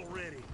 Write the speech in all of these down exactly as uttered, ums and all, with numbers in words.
already.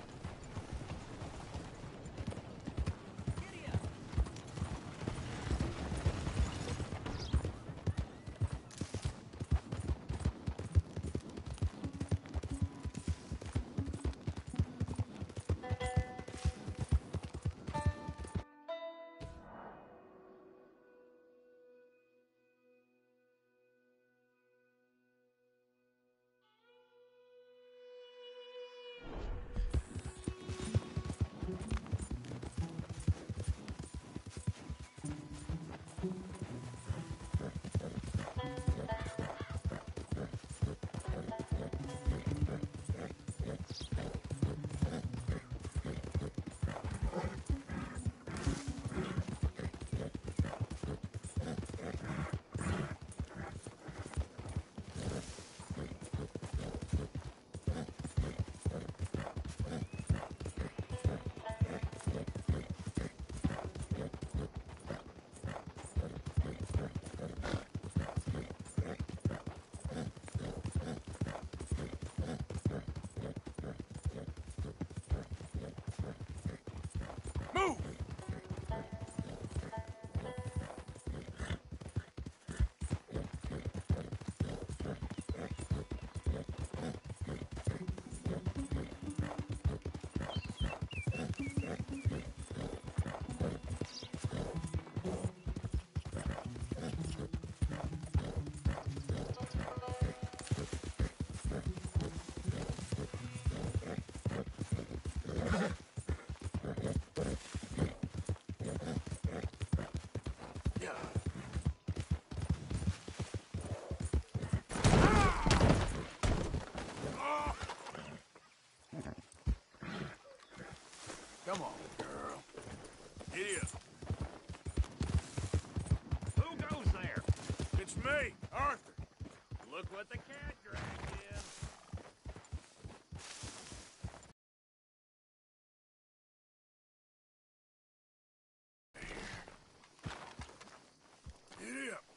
Come on, girl. Giddy up. Who goes there? It's me, Arthur. Look what the cat dragged in. Giddy up.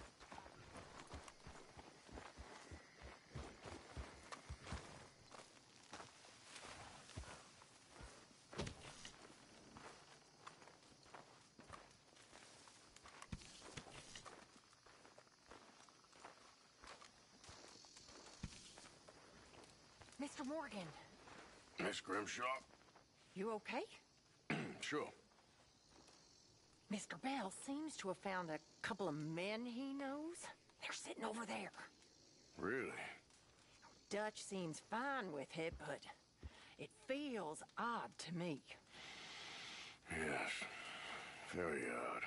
Mister Morgan, Miss Grimshaw? you okay? Sure. Mister Bell seems to have found a couple of men he knows. They're sitting over there. Really? Dutch seems fine with it, but it feels odd to me. Yes. Very odd.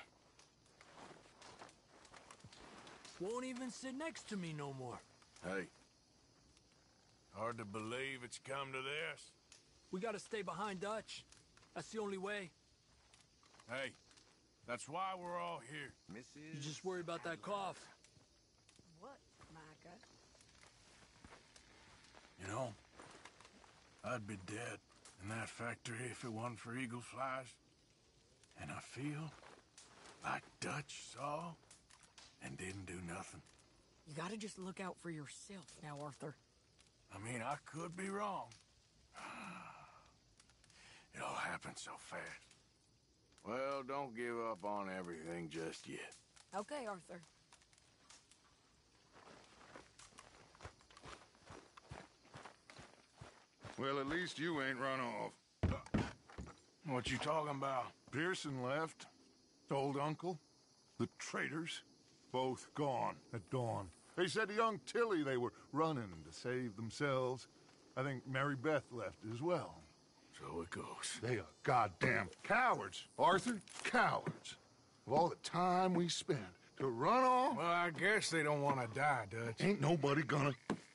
Won't even sit next to me no more. Hey. Hard to believe it's come to this. We gotta stay behind Dutch. That's the only way. Hey, that's why we're all here. You just worry about that cough. What, Micah? You know, I'd be dead in that factory if it wasn't for Eagle Flies. And I feel like Dutch saw and didn't do nothing. You gotta just look out for yourself now, Arthur. I mean, I could be wrong. It all happened so fast. Well, don't give up on everything just yet. Okay, Arthur. Well, at least you ain't run off. What you talking about? Pearson left. Old uncle. The traitors. Both gone at dawn. They said to young Tilly they were running to save themselves. I think Mary Beth left as well. So it goes. They are goddamn cowards, Arthur. Cowards. Of all the time we spent to run off... Well, I guess they don't want to die, Dutch. Ain't nobody gonna...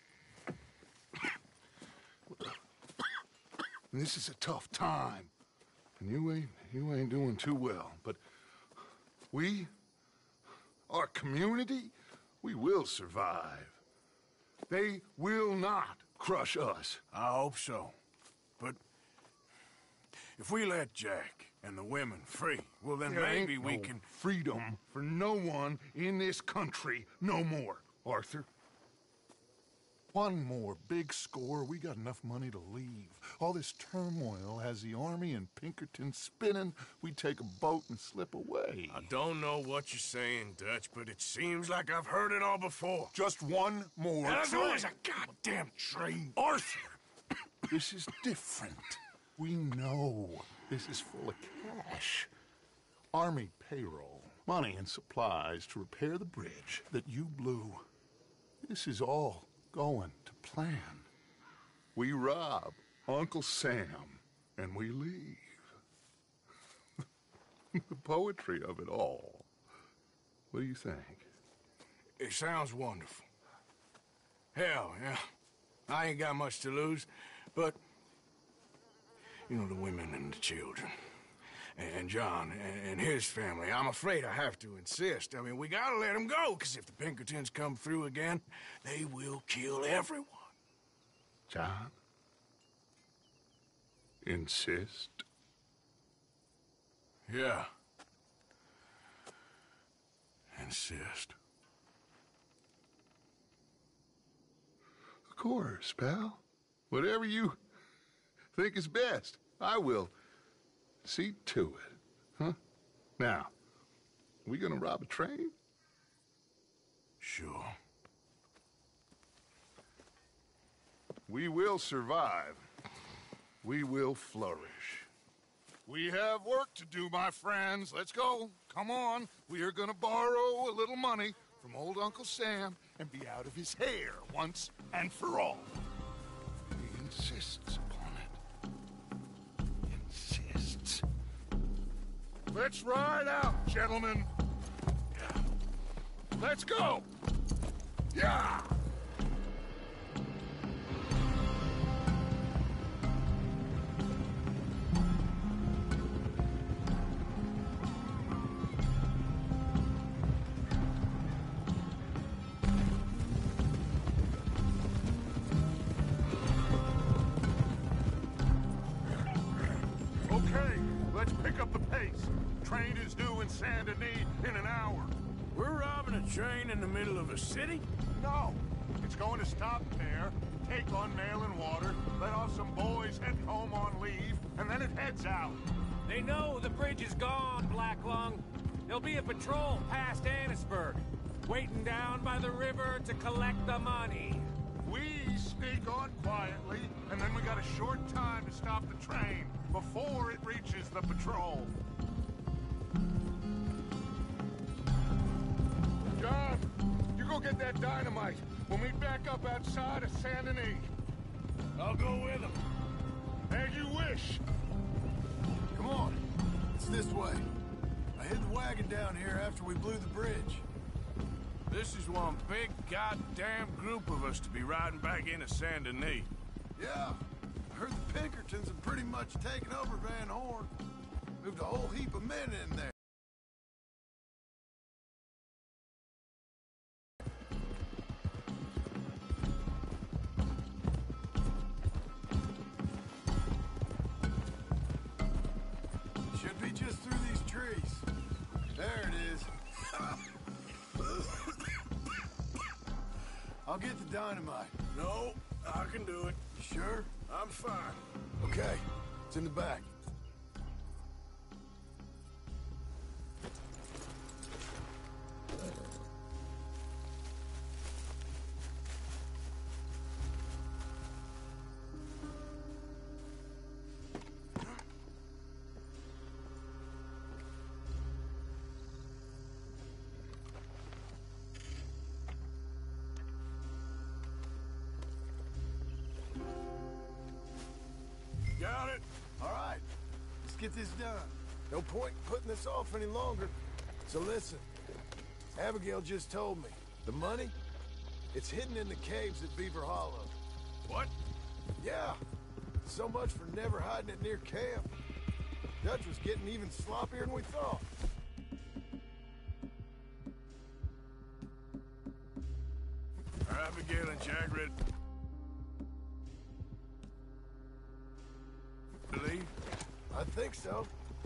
This is a tough time. And you ain't, you ain't doing too well. But we, our community, we will survive. They will not crush us. I hope so. But if we let Jack and the women free, well, then There maybe ain't we no can... freedom for no one in this country no more, Arthur. One more big score, we got enough money to leave. All this turmoil has the army and Pinkerton spinning. We take a boat and slip away. I don't know what you're saying, Dutch, but it seems like I've heard it all before. Just one more And there's train. always a goddamn train. Arthur! This is different. We know this is full of cash. Army payroll, money and supplies to repair the bridge that you blew. This is all going to plan. We rob Uncle Sam and we leave. The poetry of it all. What do you think? It sounds wonderful. Hell, yeah. I ain't got much to lose, but... You know, the women and the children. And John and his family. I'm afraid I have to insist. I mean, we gotta let them go, because if the Pinkertons come through again, they will kill everyone. John? Insist? Yeah. Insist. Of course, pal. Whatever you think is best, I will see to it. Huh? Now, we gonna rob a train? Sure. We will survive. We will flourish. We have work to do, my friends. Let's go. Come on. We are gonna borrow a little money from old Uncle Sam and be out of his hair once and for all. He insists upon it. Insists. Let's ride out, gentlemen. Yeah. Let's go. Yeah! Okay, let's pick up the pace. Train is due in Saint Denis in an hour. We're robbing a train in the middle of a city? No, it's going to stop there, take on mail and water, let off some boys head home on leave, and then it heads out. They know the bridge is gone, Black Lung. There'll be a patrol past Annisburg, waiting down by the river to collect the money. We sneak on quietly, and then we got a short time to stop the train before it reaches the patrol. John, you go get that dynamite. We'll meet back up outside of Saint Denis. I'll go with them. As you wish. Come on. It's this way. I hid the wagon down here after we blew the bridge. This is one big goddamn group of us to be riding back into Saint Denis. Yeah. I heard the Pinkertons have pretty much taken over Van Horn. Moved a whole heap of men in there. Should be just through these trees. There it is. I'll get the dynamite. No, I can do it. You sure? I'm fine. Okay. It's in the back. Got it. All right, let's get this done. No point in putting this off any longer. So listen, Abigail just told me, the money, it's hidden in the caves at Beaver Hollow. What? Yeah, so much for never hiding it near camp. Dutch was getting even sloppier than we thought. Are Abigail and Jack ready? Leave? I think so.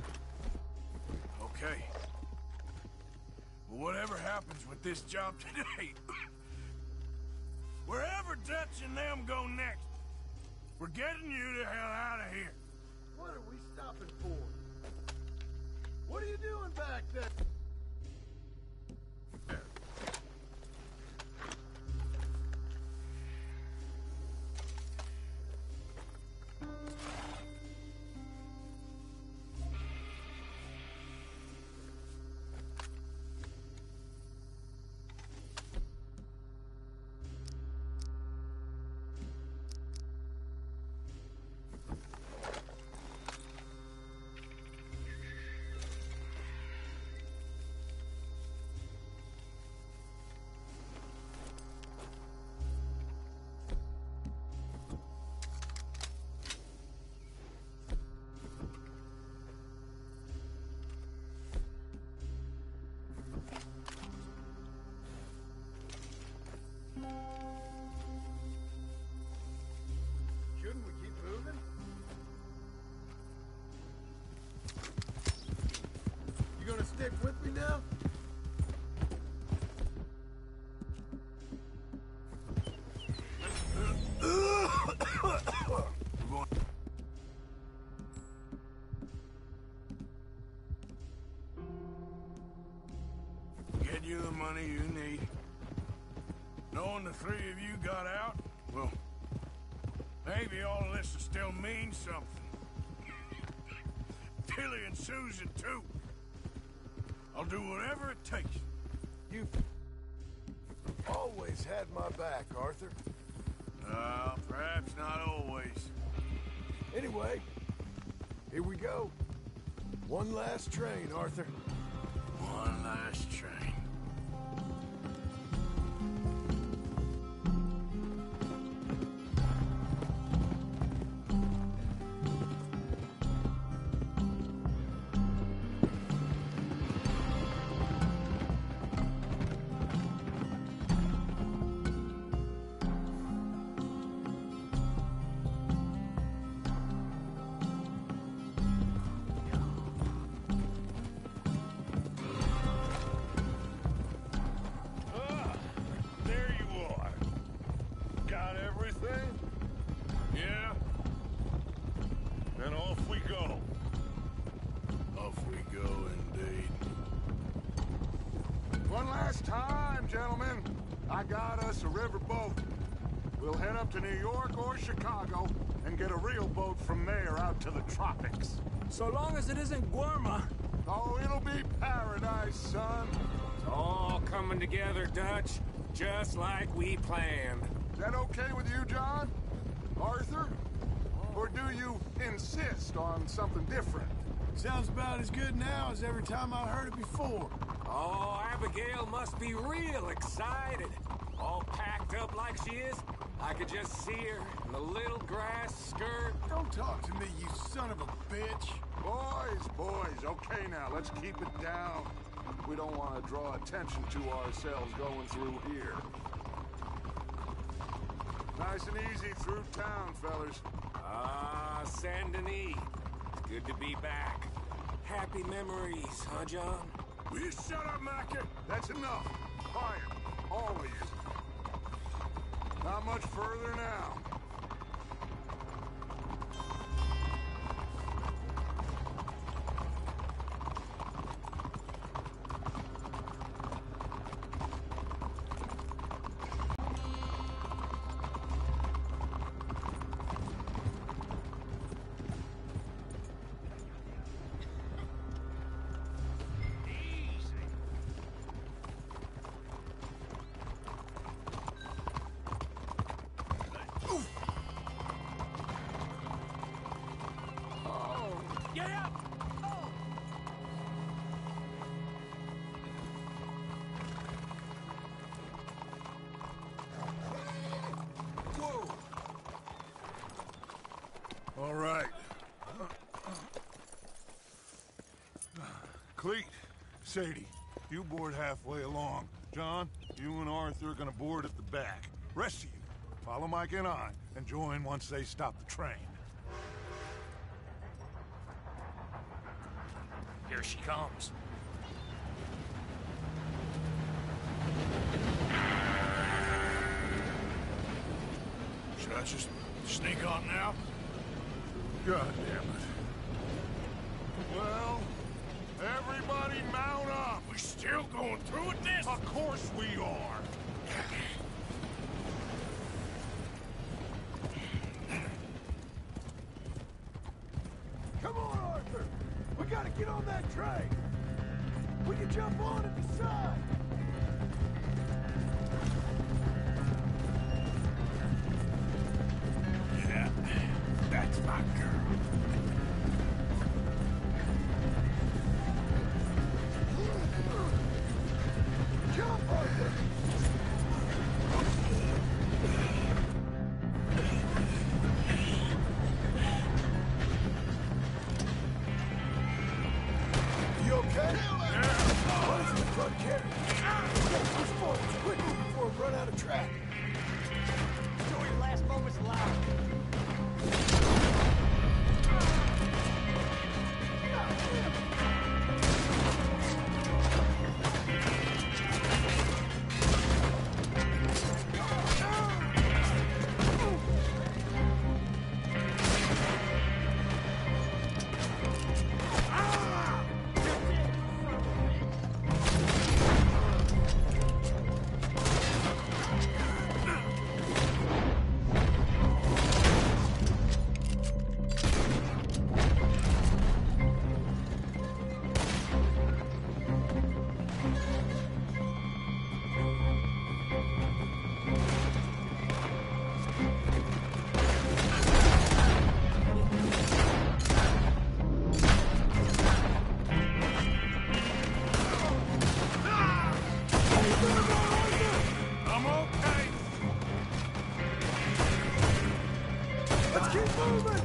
Okay. Well, whatever happens with this job today, we're Wherever Dutch and them go next, we're getting you the hell out of here. What are we stopping for? What are you doing back there? Shouldn't we keep moving? You gonna stick with me now? Get you the money you need. Knowing the three of you got out, well, maybe all of this will still mean something. Tilly and Susan, too. I'll do whatever it takes. You've always had my back, Arthur. Uh, perhaps not always. Anyway, here we go. One last train, Arthur. One last train. Time, gentlemen. I got us a river boat. We'll head up to New York or Chicago and get a real boat from there out to the tropics. So long as it isn't Guarma. Oh, it'll be paradise, son. It's all coming together, Dutch. Just like we planned. Is that okay with you, John? Arthur? Or do you insist on something different? Sounds about as good now as every time I heard it before. Oh, Abigail must be real excited. All packed up like she is. I could just see her in the little grass skirt. Don't talk to me, you son of a bitch. Boys, boys, okay now, let's keep it down. We don't want to draw attention to ourselves going through here. Nice and easy through town, fellas. Ah, Saint Denis. It's good to be back. Happy memories, huh, John? Will you shut up, Mackie? That's enough. Quiet. All of you. Not much further now. Get up! Oh! Whoa! All right. Cleet, Sadie, you board halfway along. John, you and Arthur are gonna board at the back. Rest of you, follow Mike and I, and join once they stop the train. Here she comes. about just sneak on now? God damn it. Well, everybody mount up. We still going through with this? Of course we are. Come on, Arthur! We gotta get on that train! We can jump on at the side! Yeah, that's my girl. Jump, Arthur! You okay? What is in the front carriage? We gotta push forward quickly before we run out of track. Enjoy your last moments alive. I'm okay. Let's keep moving!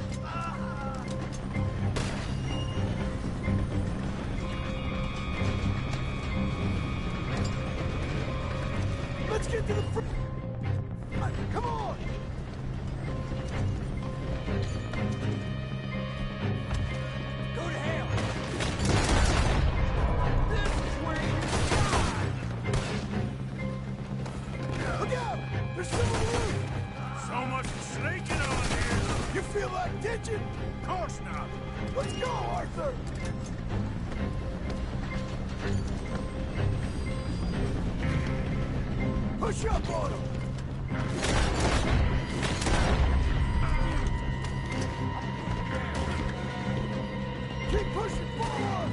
Let's get to the front! Come on! Go to hell! This is where you die! Look out! There's someone on the roof! So much sneaking on here. You feel like ditching? Of course not. Let's go, Arthur! Push up on him! Keep pushing forward!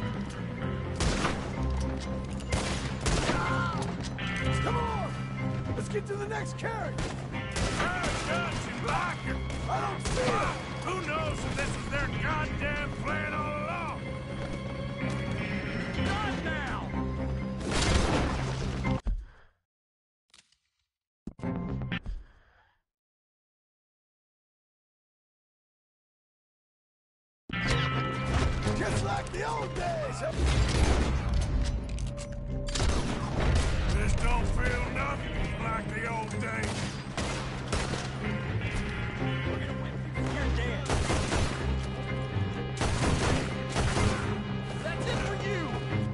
Come on! Let's get to the next carriage! Ah, guns and like it. I don't see it! Who knows if this is their goddamn plan all along? Done now! Just like the old days! This don't feel nothing like the old days. We're gonna win because you're dead. That's it for you!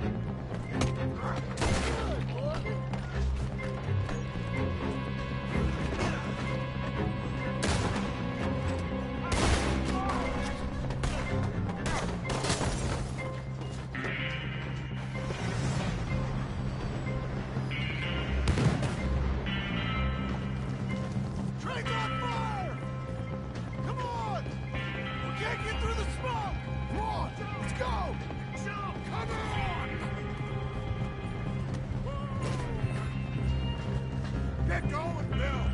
Train's on fire! Come on! We can't get through the smoke! Come on! Let's go! Jump! Come on! Get going, Bill!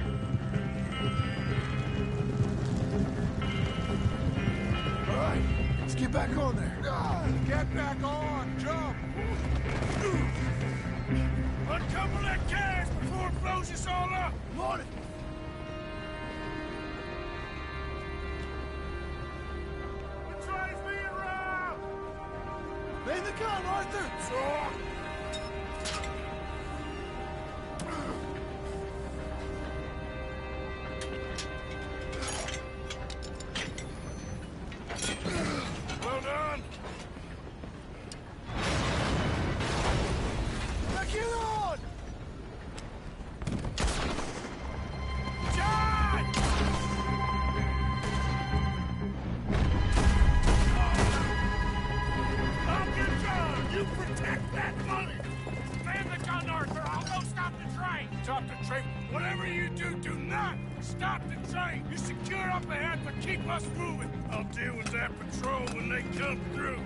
All right, let's get back on there. Get back on! Jump! Uncouple that gas before it blows us all up. I'm on it! The train's being robbed. Lay the gun, Arthur! Well done. Now get on! John! Hey, whatever you do, do not stop the train. You secure up ahead, but keep us moving. I'll deal with that patrol when they come through.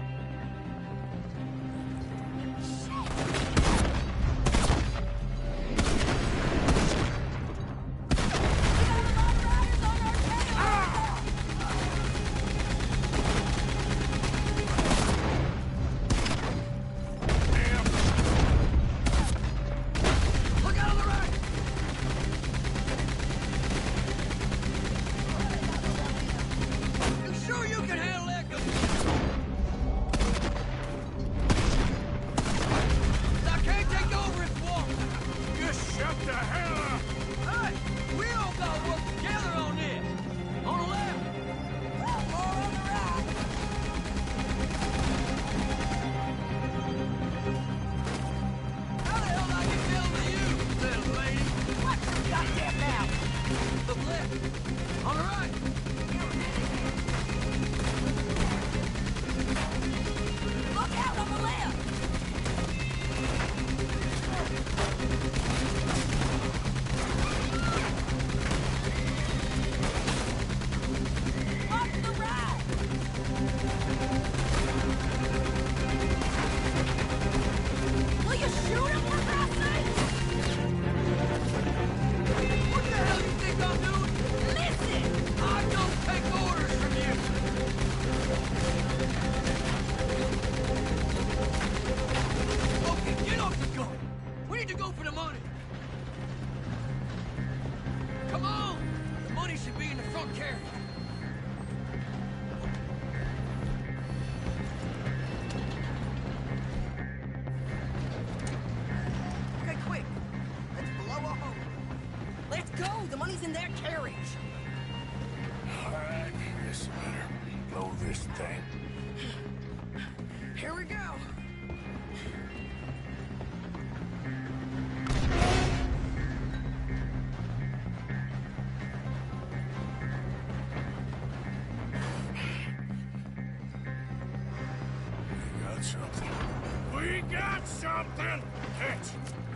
We got something! Catch!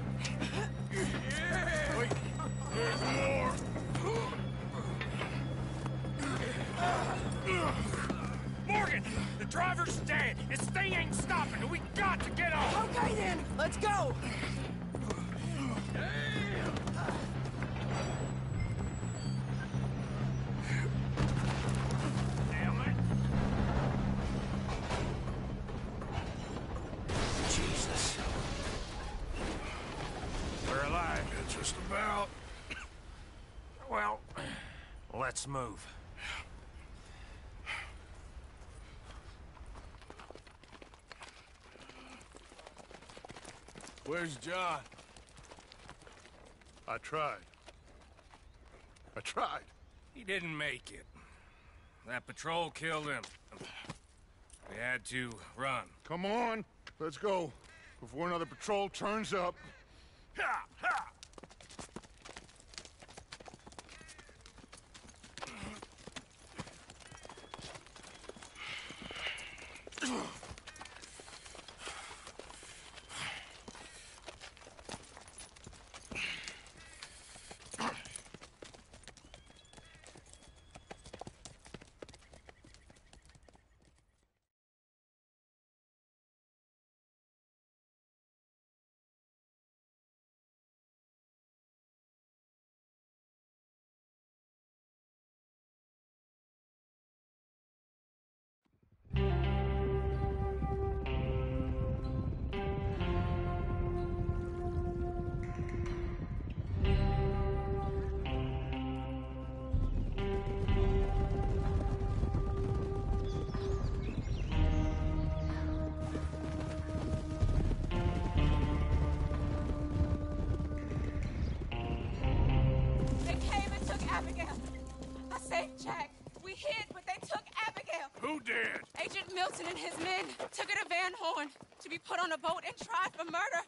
Yeah. Wait, there's more! Morgan! The driver's dead! This thing ain't stopping! We got to get off! Okay then, let's go! Let's move. Where's John? I tried. I tried. He didn't make it. That patrol killed him. We had to run. Come on, let's go. Before another patrol turns up. Ha! Ha! Jack, we hid, but they took Abigail. Who did? Agent Milton and his men took her to Van Horn to be put on a boat and tried for murder.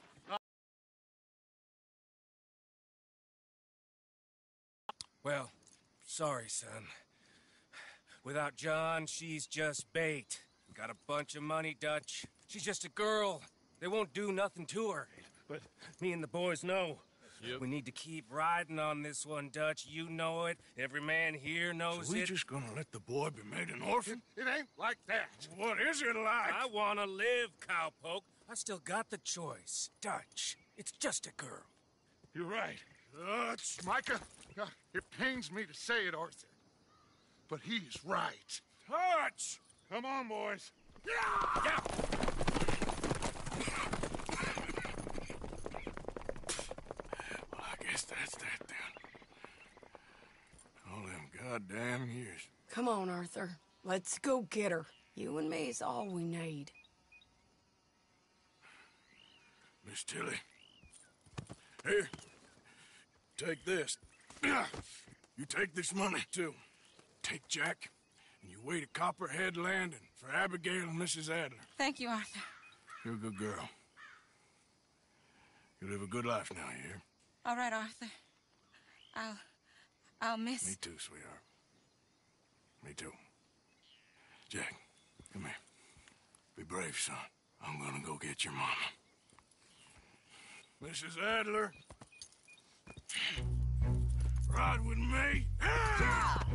Well, sorry, son. Without John, she's just bait. Got a bunch of money, Dutch. She's just a girl. They won't do nothing to her. But me and the boys know. Yep. We need to keep riding on this one, Dutch. You know it. Every man here knows So we it. just gonna let the boy be made an orphan? It ain't like that. What is it like? I wanna live, cowpoke. I still got the choice. Dutch, it's just a girl. You're right. Dutch! Micah, uh, it pains me to say it, Arthur, but he's right. Dutch! Come on, boys. Yeah! Well, I guess that's that then. All them goddamn years. Come on, Arthur. Let's go get her. You and me is all we need. Miss Tilly. Here. Take this. You take this money, too. Take Jack, and you wait at Copperhead Landing for Abigail and Missus Adler. Thank you, Arthur. You're a good girl. You live a good life now, you hear? All right, Arthur. I'll... I'll miss... Me too, sweetheart. Me too. Jack, come here. Be brave, son. I'm gonna go get your mama. Missus Adler. Ride with me. Ah!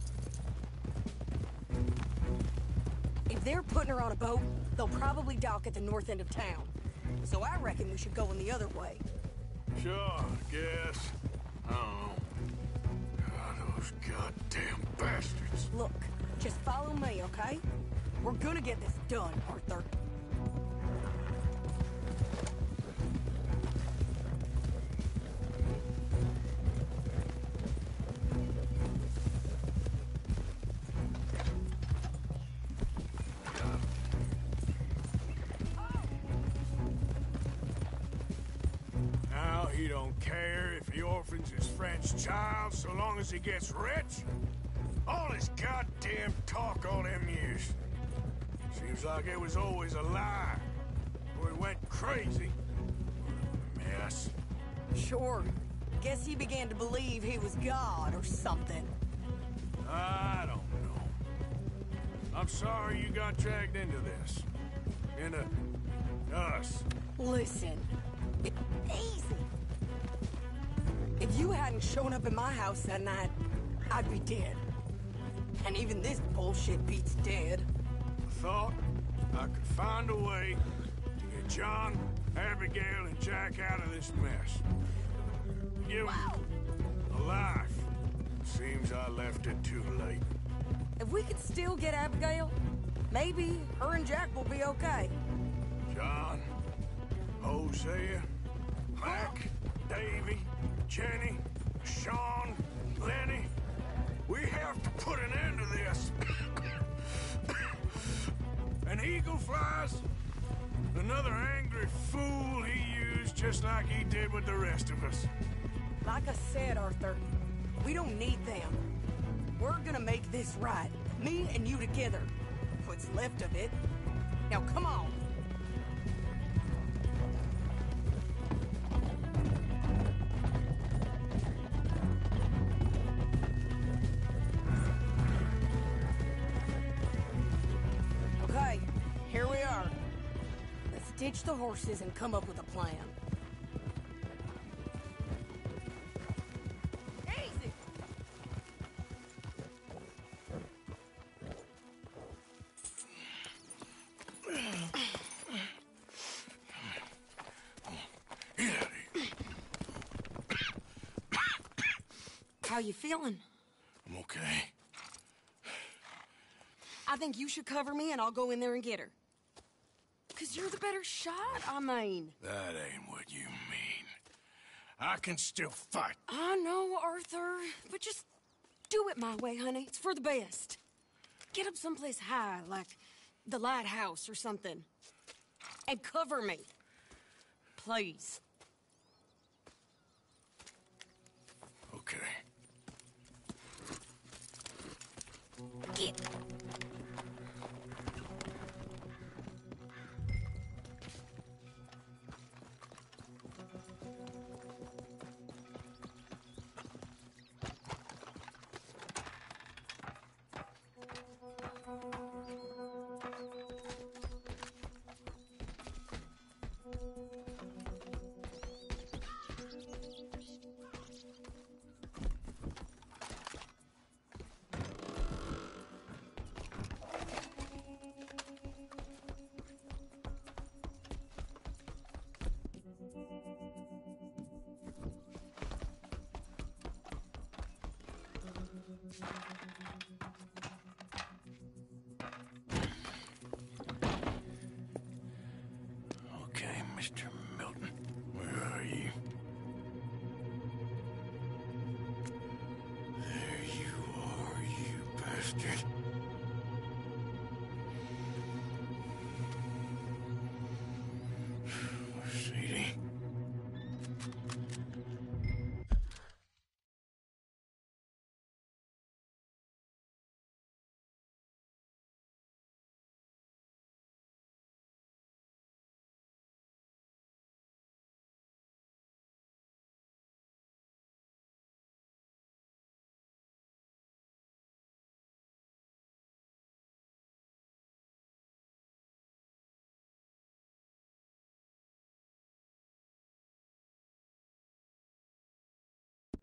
If they're putting her on a boat, they'll probably dock at the north end of town. So I reckon we should go in the other way. Sure, I guess. I don't know. God, those goddamn bastards. Look, just follow me, okay? We're gonna get this done, Arthur. Now he don't care if he orphans his French child so long as he gets rich. All his goddamn talk all them years. Seems like it was always a lie. Or he went crazy. Mess. Sure. Guess he began to believe he was God or something. I don't know. I'm sorry you got dragged into this. Into us. Listen, it's easy. If you hadn't shown up in my house that night, I'd be dead. And even this bullshit beats dead. I thought I could find a way to get John, Abigail, and Jack out of this mess. Give them a life. Seems I left it too late. If we could still get Abigail, maybe her and Jack will be okay. John, Hosea, Mac, Davy, Jenny, Sean, Lenny. We have to put an end to this. And Eagle flies? Another angry fool he used just like he did with the rest of us. Like I said, Arthur, we don't need them. We're gonna make this right. Me and you together. What's left of it. Now come on. Okay, here we are. Let's ditch the horses and come up with a plan. Easy! How you feeling? I'm okay. I think you should cover me and I'll go in there and get her. Cause you're the better shot, I mean. That ain't what you mean. I can still fight. I know, Arthur, but just do it my way, honey. It's for the best. Get up someplace high, like the lighthouse or something. And cover me. Please. Okay. Get.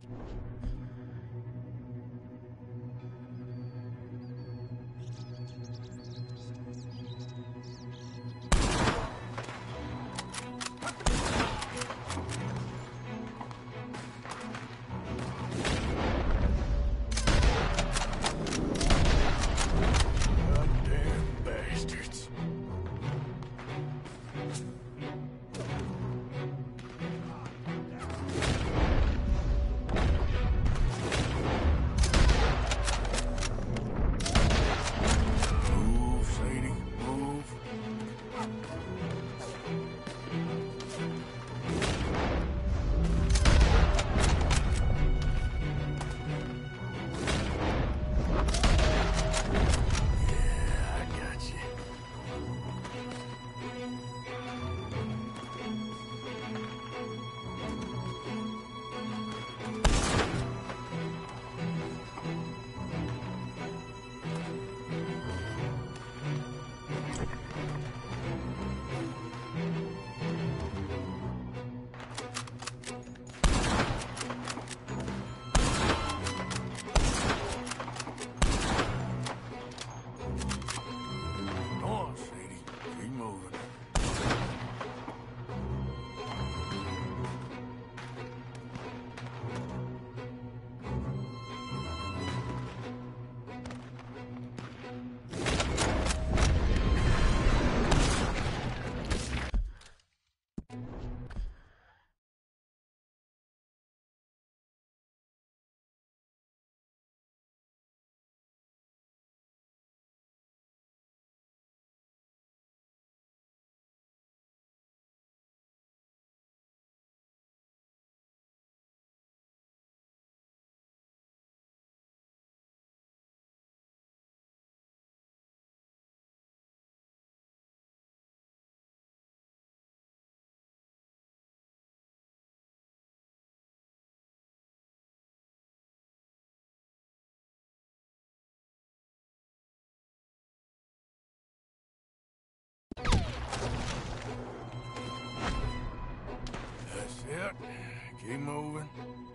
That's it. Keep moving.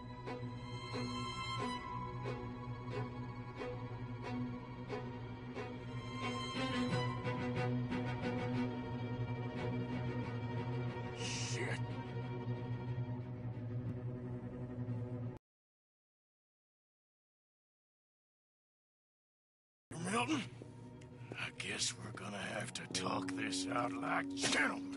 Shit. Milton, I guess we're gonna have to talk this out like gentlemen.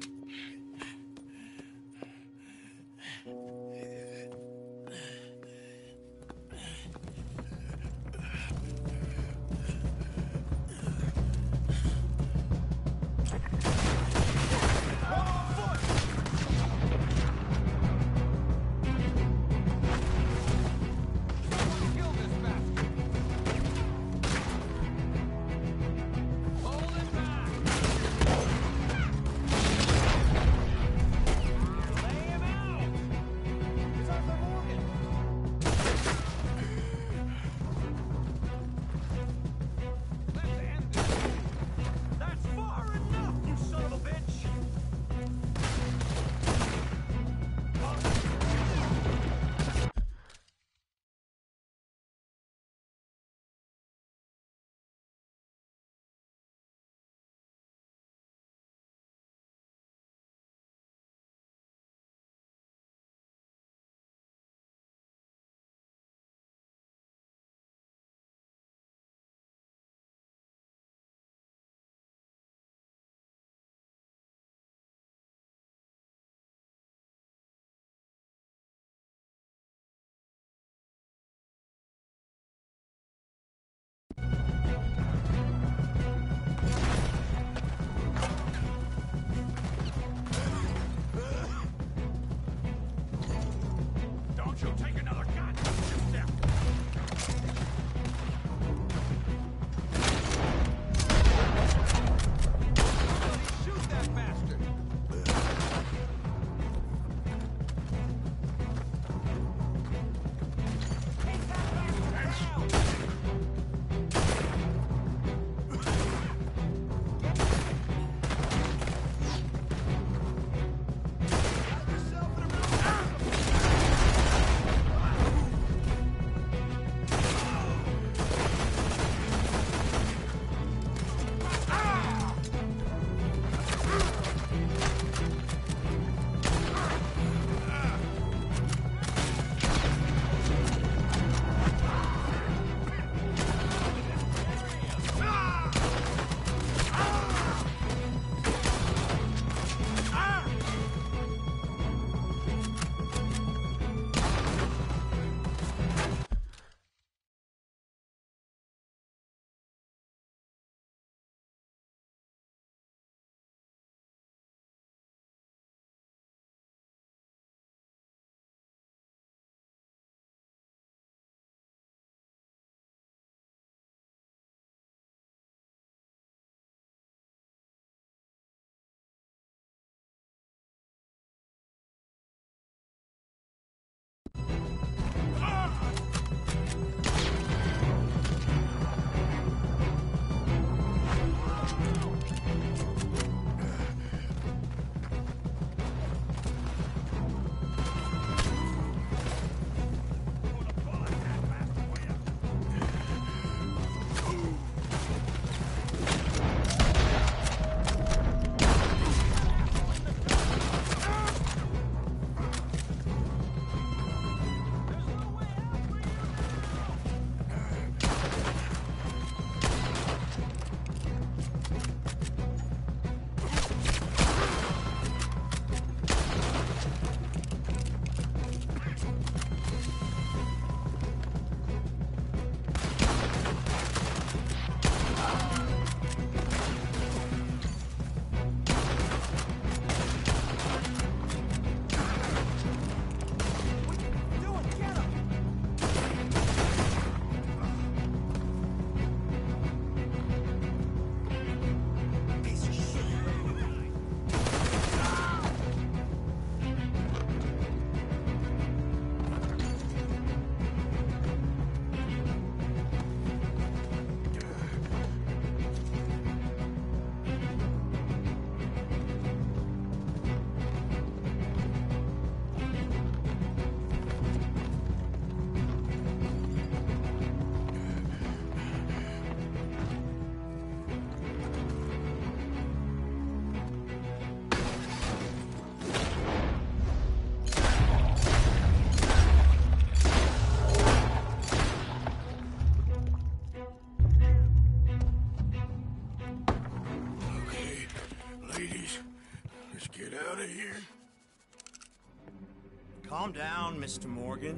Calm down, Mister Morgan.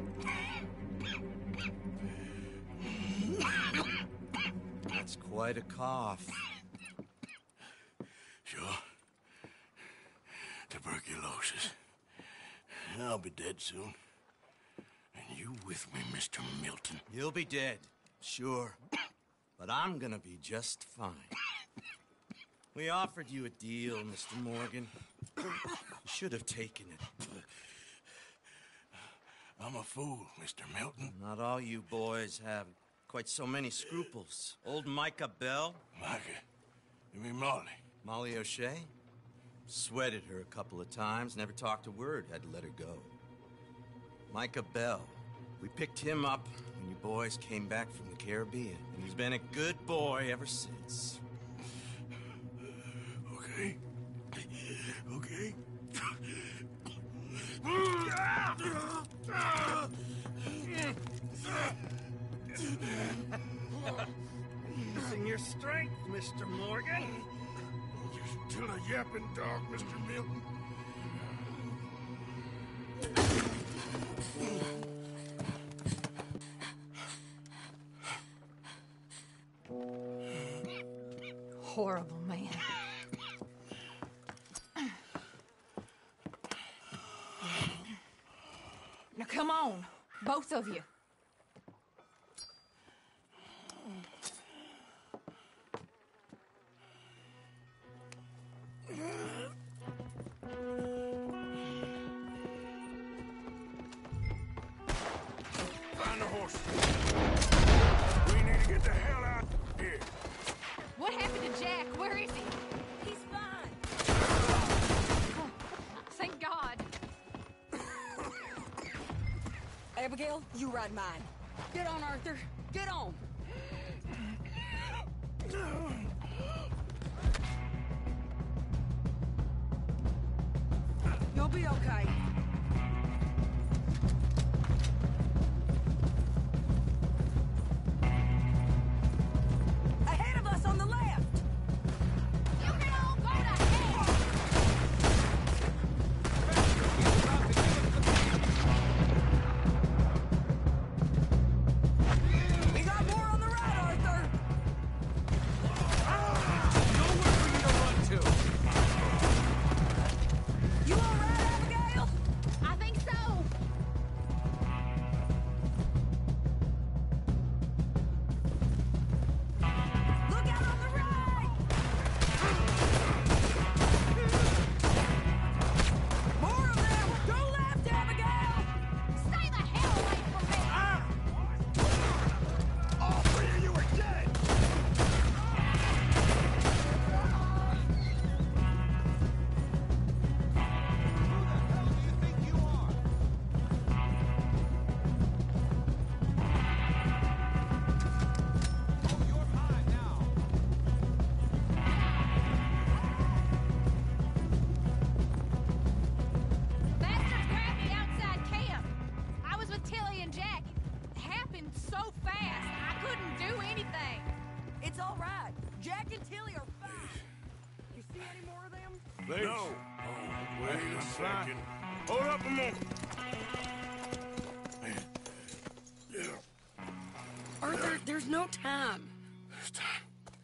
That's quite a cough. Sure. Tuberculosis. I'll be dead soon. And you with me, Mister Milton. You'll be dead, sure. But I'm gonna be just fine. We offered you a deal, Mister Morgan. You should have taken it. I'm a fool, Mister Milton. Not all you boys have quite so many scruples. Old Micah Bell. Micah? You mean Molly? Molly O'Shea? Sweated her a couple of times, never talked a word, had to let her go. Micah Bell. We picked him up when you boys came back from the Caribbean, and he's been a good boy ever since. Okay. Okay. Using your strength, Mister Morgan. You're still a yapping dog, Mister Milton. Horrible man. Now come on, both of you. Find the horse. We need to get the hell out of here. What happened to Jack? Where is he? He's fine. Thank God. Abigail, you ride mine. Get on, Arthur. Get on. You'll be okay. Ahead of us on the left. You can all go to hell! We got more on the right, Arthur. Nowhere for you to run to. You all right, Abigail? I think so. Look out on the right! More of them! Go left, Abigail! Stay the hell away from me! All three of you are dead! Bastards grabbed me outside camp. I was with Tilly and Jack. It happened so fast, I couldn't do anything. It's all right. Jack and Tilly are fine. You see any more of them? Please. No. Oh, wait a second. Hold up a moment. Arthur, there's no time. This time.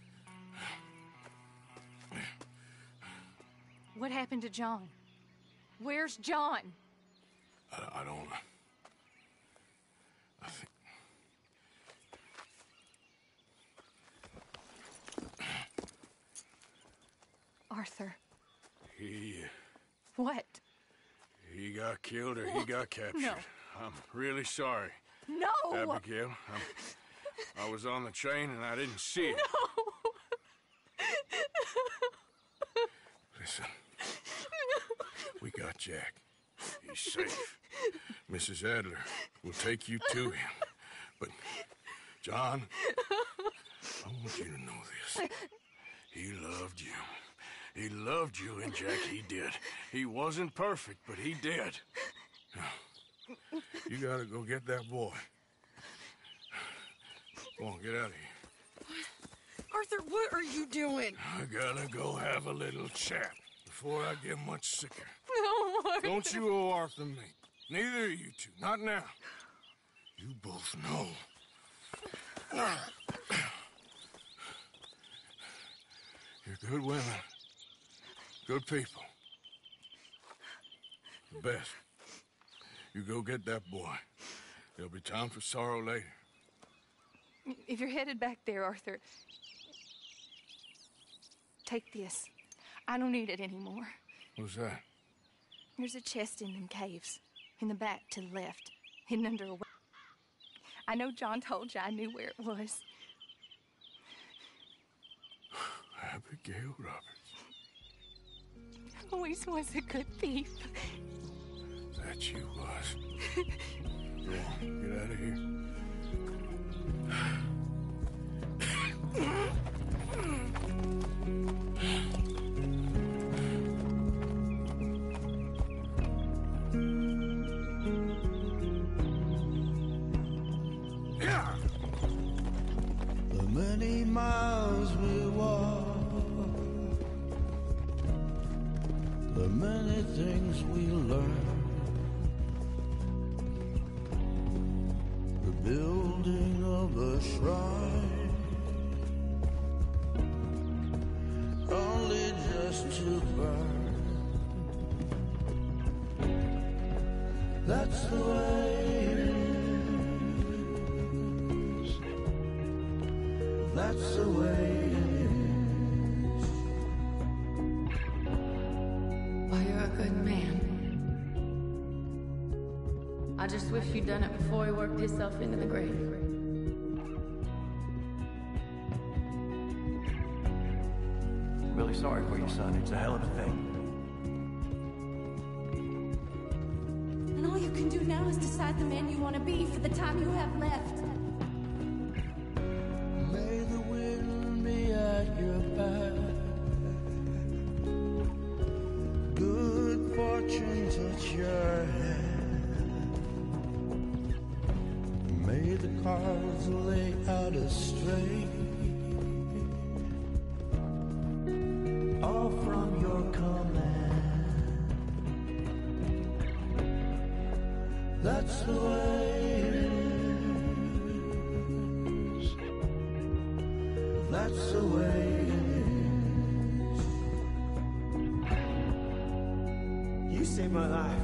What happened to John? Where's John? I, I don't... I think... Arthur. He... What? He got killed or he got captured. No. I'm really sorry, No! Abigail. I'm, I was on the train and I didn't see it. Listen. We got Jack. He's safe. Missus Adler will take you to him. But, John, I want you to know this. He loved you. He loved you, and Jack, he did. He wasn't perfect, but he did. Now, you gotta go get that boy. Come on, get out of here. Arthur, what are you doing? I gotta go have a little chat before I get much sicker. No, Arthur. Don't you owe Arthur me. Neither of you two. Not now. You both know. You're good women. Good people. The best. You go get that boy. There'll be time for sorrow later. If you're headed back there, Arthur, take this. I don't need it anymore. What's that? There's a chest in them caves. In the back to the left. Hidden under a... I know John told you I knew where it was. Abigail Roberts. I always was a good thief. That you was. Go on, get out of here. Yeah. The many miles we walk, the many things we learn. Building of a shrine, only just to burn. That's the way it is. That's the way it is. Well, you're a good man. I just wish you'd done it before he worked himself into the grave. Really sorry for your son. It's a hell of a thing. And all you can do now is decide the man you want to be for the time you have left. May the wind be at your back. Good fortune touch your hand. May the cards lay out astray, all from your command. That's the way it is. That's the way it is. You saved my life.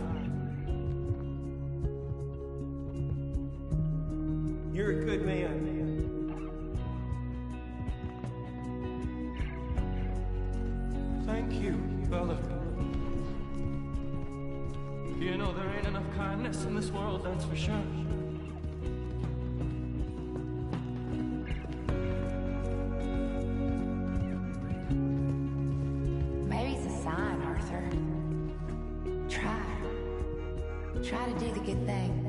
You're a good man. Thank you, Bella. You know, there ain't enough kindness in this world, that's for sure. Maybe it's a sign, Arthur. Try. Try to do the good thing.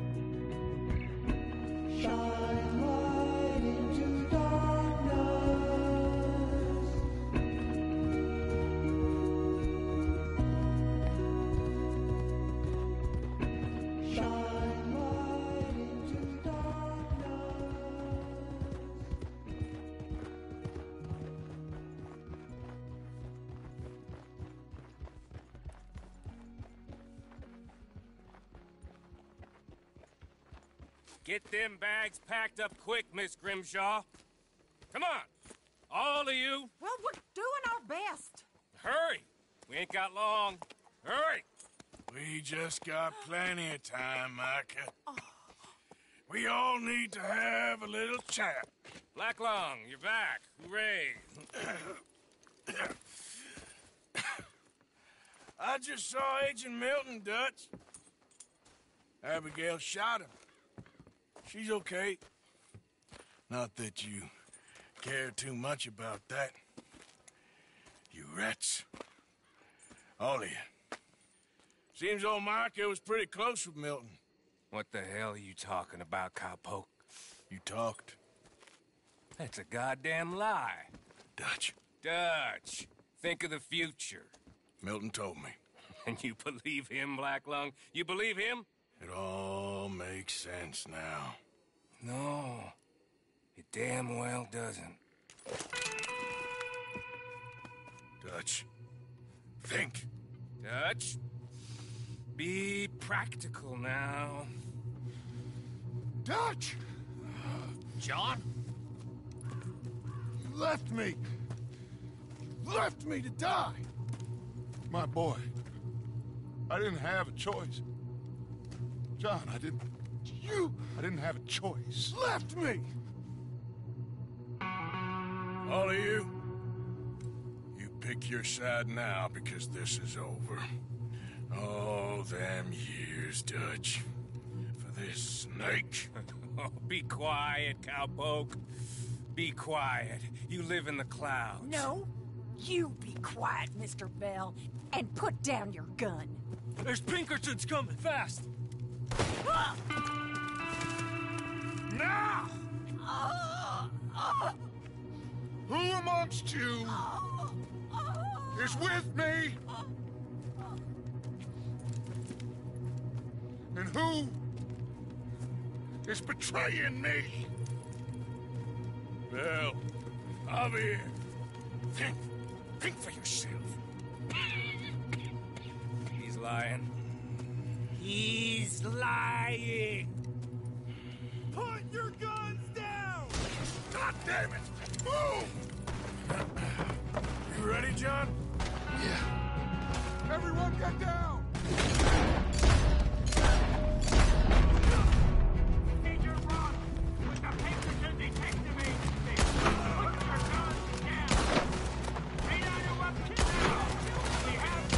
Shine light into darkness. Shine light into darkness. Get them bags packed up quick, Miss Grimshaw. Come on, all of you. Well, we're doing our best. Hurry. We ain't got long. Hurry. We just got plenty of time, Micah. We all need to have a little chat. Blacklung, you're back. Hooray. I just saw Agent Milton, Dutch. Abigail shot him. She's okay. Not that you care too much about that. You rats. All of you. Seems old Micah was pretty close with Milton. What the hell are you talking about, cowpoke? You talked. That's a goddamn lie. Dutch. Dutch, think of the future. Milton told me. And you believe him, Blacklung? You believe him? It all makes sense now. No, it damn well doesn't. Dutch. Think. Dutch? Be practical now. Dutch! John? You left me. You left me to die. My boy. I didn't have a choice. John, I didn't... You! I didn't have a choice. Left me! All of you, you pick your side now because this is over. Oh, them years, Dutch. For this snake. Oh, be quiet, cowpoke. Be quiet. You live in the clouds. No, you be quiet, Mister Bell, and put down your gun. There's Pinkertons coming, fast! Now! Who amongst you is with me? And who is betraying me? Bell, Javier, think, think for yourself. He's lying. He's lying! Put your guns down! God damn it! Move! You ready, John? Yeah. Everyone get down! Major Rock, with the Pinkerton detective agency! Put your guns down! Lay down your weapons now! We have...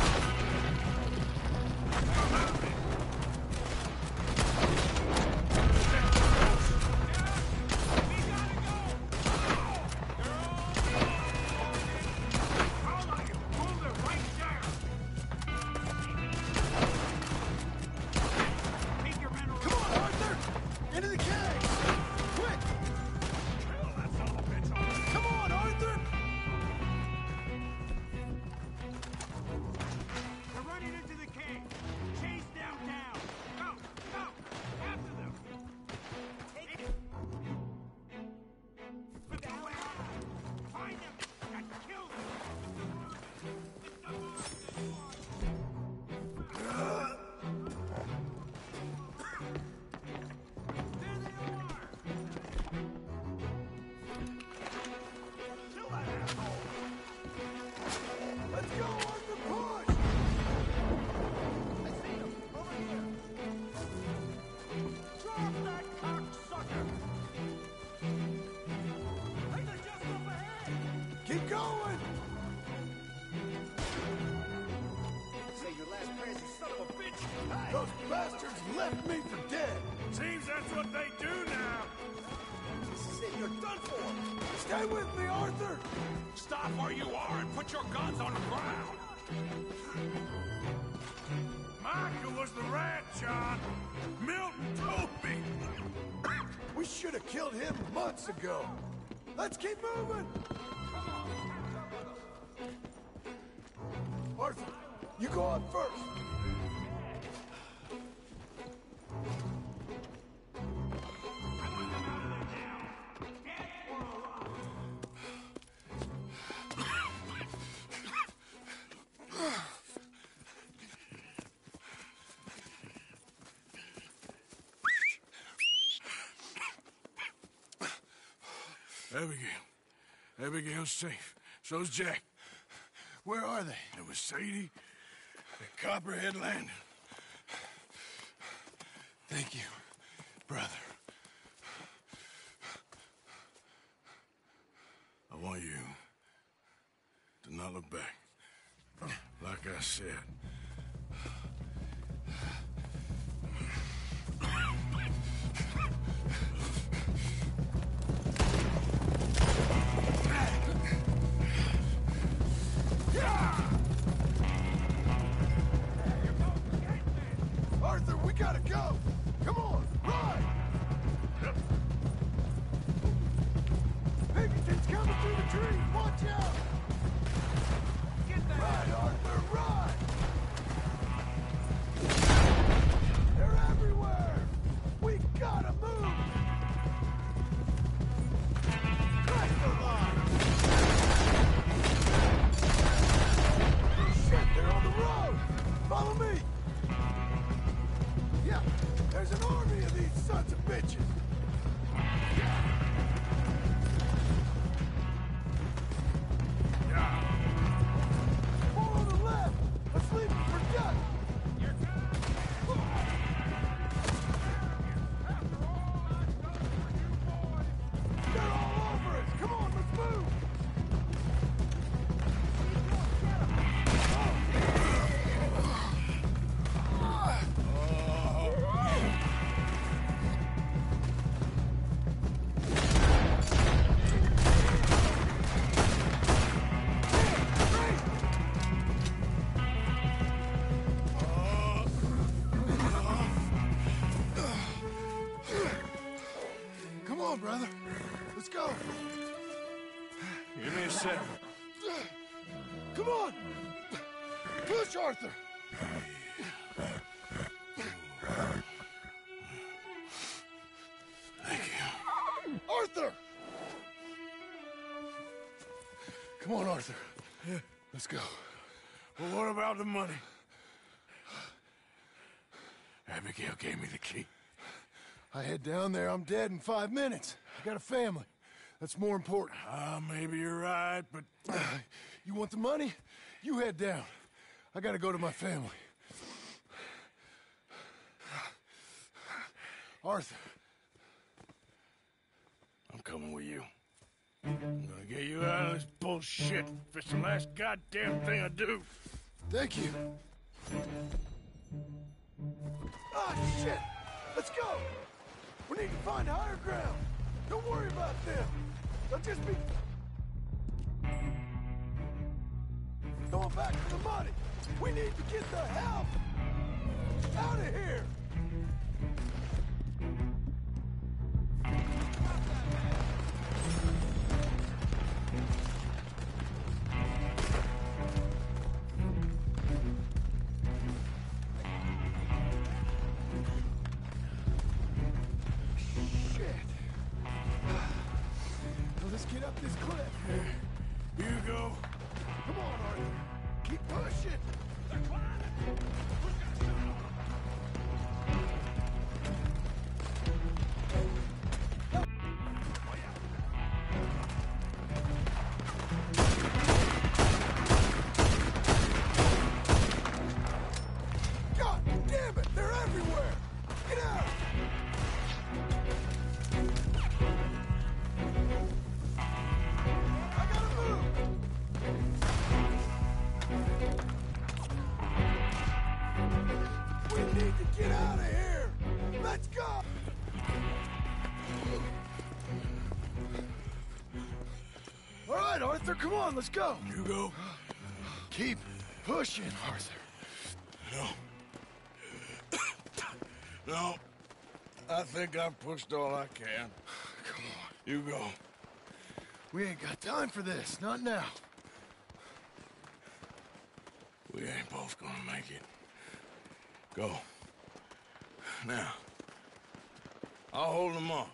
Keep going! Say your last prayers, you son of a bitch! Those bastards left me for dead! Seems that's what they do now! This is it, you're done for! Stay with me, Arthur! Stop where you are and put your guns on the ground! Michael was the rat, John! Milton told me! We should have killed him months ago! Let's keep moving! Arthur, you go up first! Abigail. Abigail's safe. So's Jack. Where are they? It was Sadie at Copperhead Landing. Thank you, brother. I want you to not look back. Like I said. Arthur, we gotta go! Come on, run! Pinkerton's coming through the trees! Watch out! Get that! Run, Arthur, run! They're everywhere! We gotta move! Christ alive! Oh shit, they're on the road! Follow me! Yeah, there's an army of these sons of bitches. More on the left. Let's leave them for Dutch. They're all over us. Come on, let's move. Come on, brother. Let's go. Give me a second. Come on. Push, Arthur. Thank you. Arthur! Come on, Arthur. Let's go. Well, what about the money? Abigail gave me the key. I head down there, I'm dead in five minutes. I got a family. That's more important. Ah, uh, maybe you're right, but... Uh, you want the money? You head down. I gotta go to my family. Arthur. I'm coming with you. I'm gonna get you out of this bullshit if it's the last goddamn thing I do. Thank you. Ah, shit! Let's go! We need to find higher ground. Don't worry about them. They'll just be... going back for the money. We need to get the hell out of here. Get up this cliff. Here you go. Come on, Arthur. Keep pushing. They're climbing. God damn it! They're everywhere. Get out. We need to get out of here! Let's go! All right, Arthur, come on, let's go! You go. Keep pushing, Arthur. No. No. I think I've pushed all I can. Come on. You go. We ain't got time for this, not now. We ain't both gonna make it. Go. Now. I'll hold them off.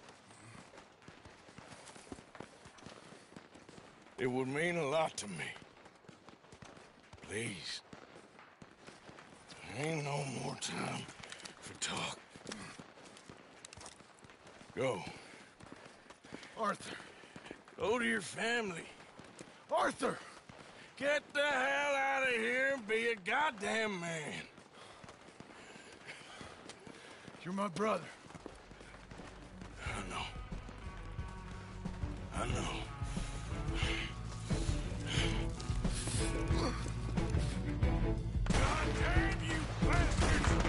It would mean a lot to me. Please. There ain't no more time for talk. Go. Arthur. Go to your family. Arthur! Get the hell out of here and be a goddamn man. You're my brother. I know. I know. God damn you bastards!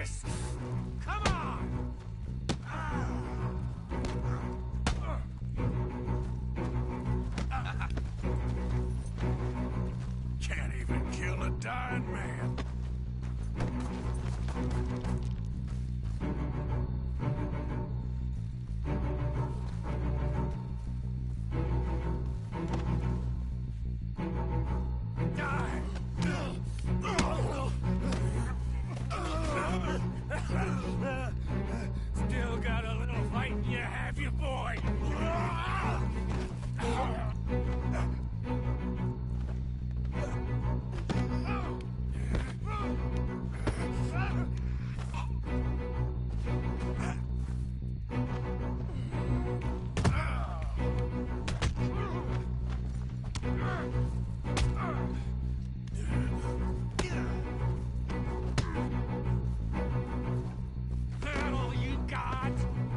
this! Come on! Can't even kill a dying man. Still got a little fight in you, have you, boy? That all you got?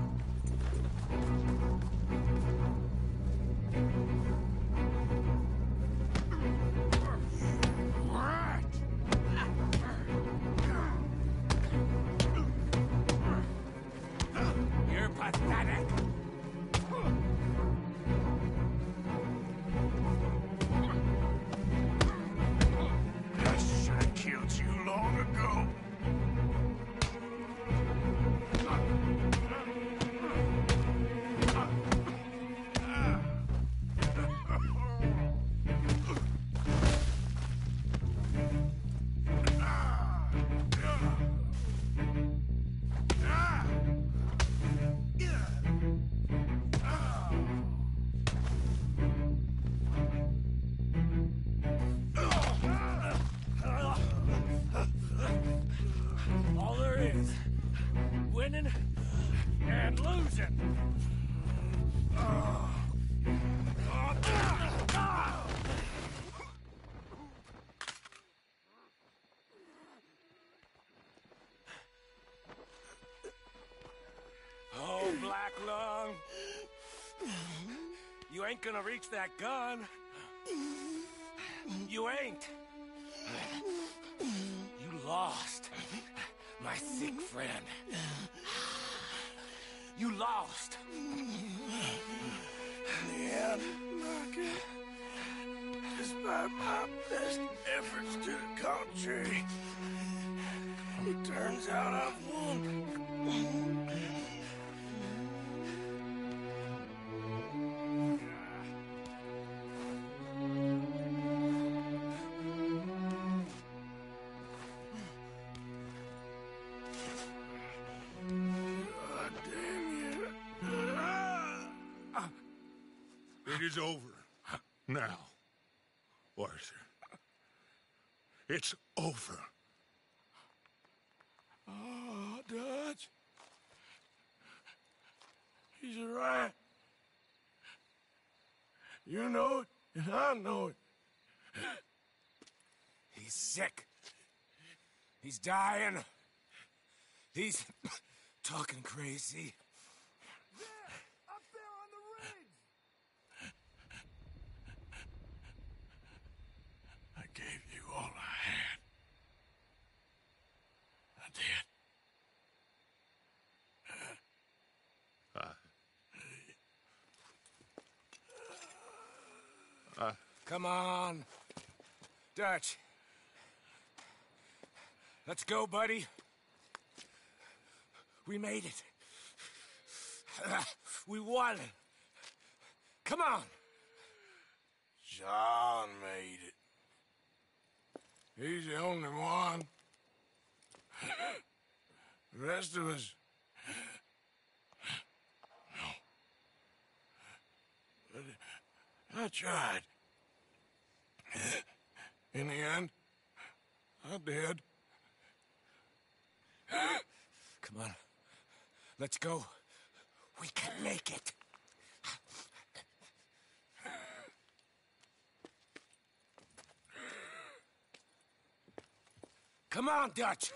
You're pathetic. I should have killed you long ago. All there is, winning and losing. Oh, Black Lung. You ain't gonna reach that gun. You ain't. You lost, my sick friend. You lost. In the end, Margaret, despite my best efforts to the contrary, it turns out I've won. God damn you. It is over. Now, Arthur. It's over. Oh, Dutch. He's right. You know it, and I know it. He's sick. He's dying. He's talking crazy. Up there on the ridge! I gave you all I had. I did. I... Come on. Dutch. Let's go, buddy. We made it. We won. Come on. John made it. He's the only one. The rest of us... No. But I tried. In the end, I did. Come on. Let's go. We can make it. Come on, Dutch.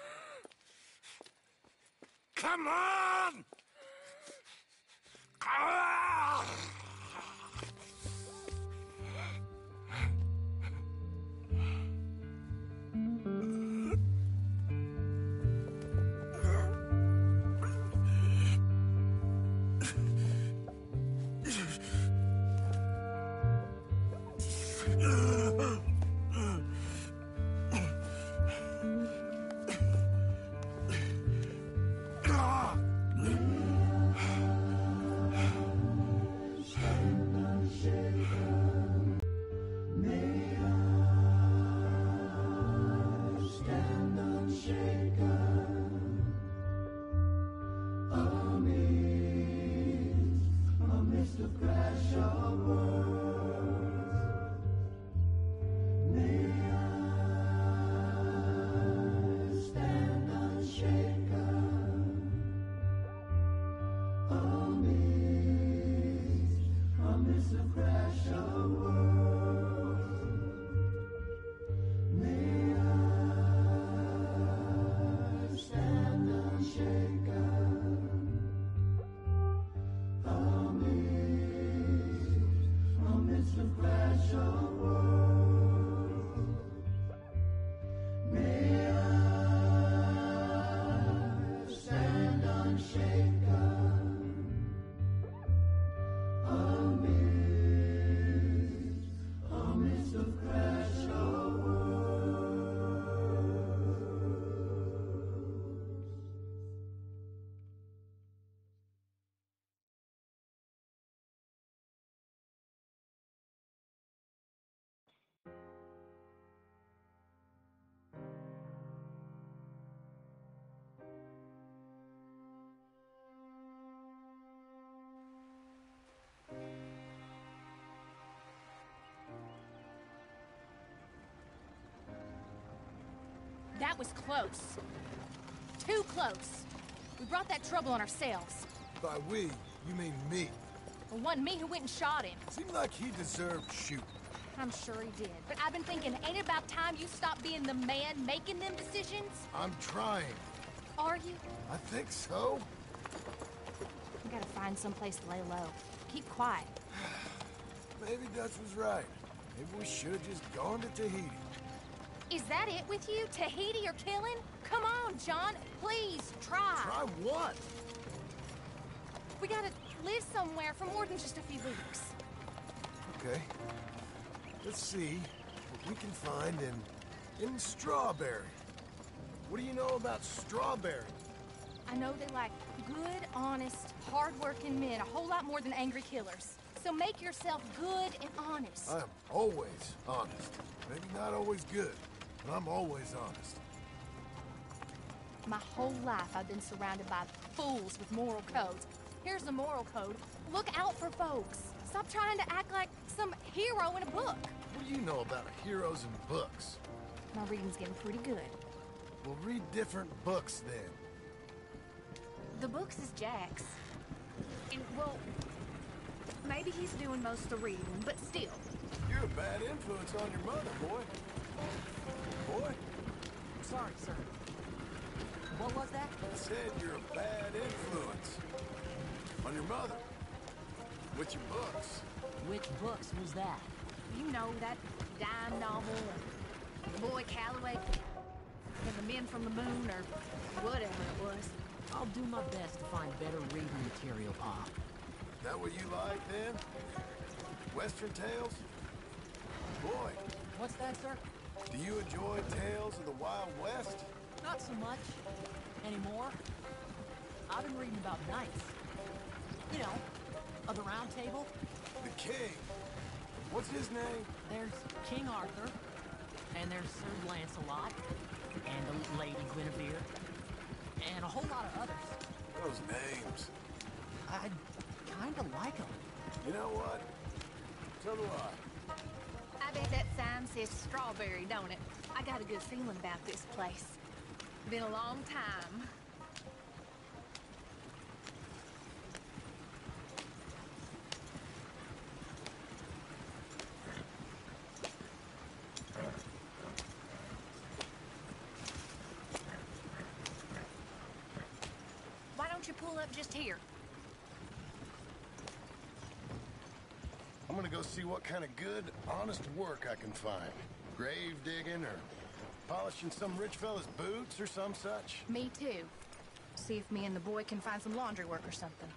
Come on! Ah! That was close. Too close. We brought that trouble on ourselves. By we, you mean me. It wasn't me who went and shot him. Seemed like he deserved shooting. I'm sure he did. But I've been thinking, ain't it about time you stop being the man making them decisions? I'm trying. Are you? I think so. We gotta find someplace to lay low. Keep quiet. Maybe Dutch was right. Maybe we should have just gone to Tahiti. Is that it with you? Tahiti or killing? Come on, John. Please, try. Try what? We gotta live somewhere for more than just a few weeks. Okay. Let's see what we can find in... in Strawberry. What do you know about Strawberry? I know they like good, honest, hard-working men a whole lot more than angry killers. So make yourself good and honest. I'm always honest. Maybe not always good, but I'm always honest. My whole life I've been surrounded by fools with moral codes. Here's the moral code. Look out for folks. Stop trying to act like some hero in a book. What do you know about heroes in books? My reading's getting pretty good. Well, read different books then. The books is Jack's. And, well, maybe he's doing most of the reading, but still. You're a bad influence on your mother, boy. Boy? Sorry, sir. What was that? I said you're a bad influence on your mother. With your books. Which books was that? You know, that dime novel, and the boy Calloway, and the men from the moon, or whatever it was. I'll do my best to find better reading material, Pop. That what you like, then? Western tales? Boy. What's that, sir? Do you enjoy tales of the Wild West? Not so much. Anymore. I've been reading about knights. You know, of the Round Table. The king. What's his name? There's King Arthur. And there's Sir Lancelot. And the Lady Guinevere. And a whole lot of others. Those names. I kinda like them. You know what? So do I. I bet that sign says Strawberry, don't it? I got a good feeling about this place. Been a long time. Why don't you pull up just here? I'm gonna go see what kind of good, honest work I can find. Grave digging or polishing some rich fella's boots or some such. Me too. See if me and the boy can find some laundry work or something.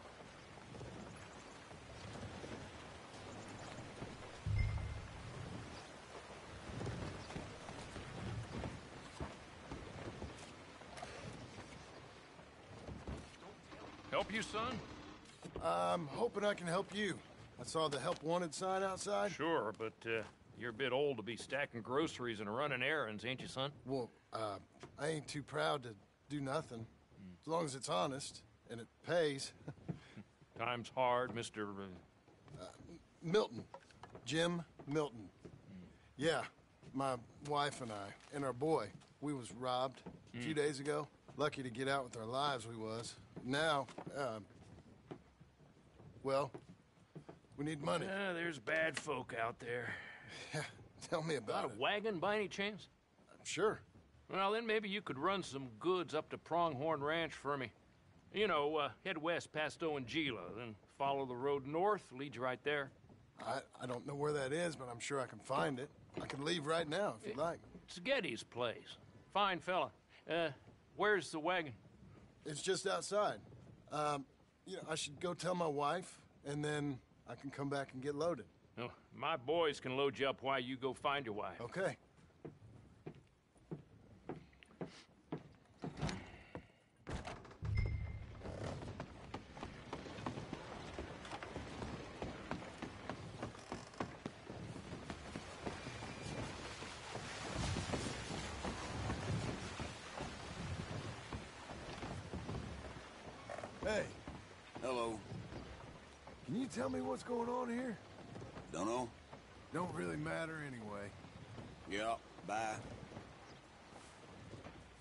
Help you, son? I'm hoping I can help you. I saw the help wanted sign outside. Sure, but uh, you're a bit old to be stacking groceries and running errands, ain't you, son? Well, uh, I ain't too proud to do nothing. Mm. As long as it's honest and it pays. Time's hard, Mister Uh... Uh, Milton. Jim Milton. Mm. Yeah, my wife and I, and our boy, we was robbed mm. a few days ago. Lucky to get out with our lives, we was. Now, uh, well, we need money. Uh, there's bad folk out there. Yeah, tell me about Got it. a wagon by any chance? Sure. Well, then maybe you could run some goods up to Pronghorn Ranch for me. You know, uh, head west past Owanjila, then follow the road north, leads you right there. I, I don't know where that is, but I'm sure I can find it. I can leave right now, if you'd like. It's Getty's place. Fine fella. Uh, where's the wagon? It's just outside. Um, you know, I should go tell my wife, and then I can come back and get loaded. No, my boys can load you up while you go find your wife. Okay. Hey. Hello. Can you tell me what's going on here? Dunno. Don't really matter anyway. Yeah, bye.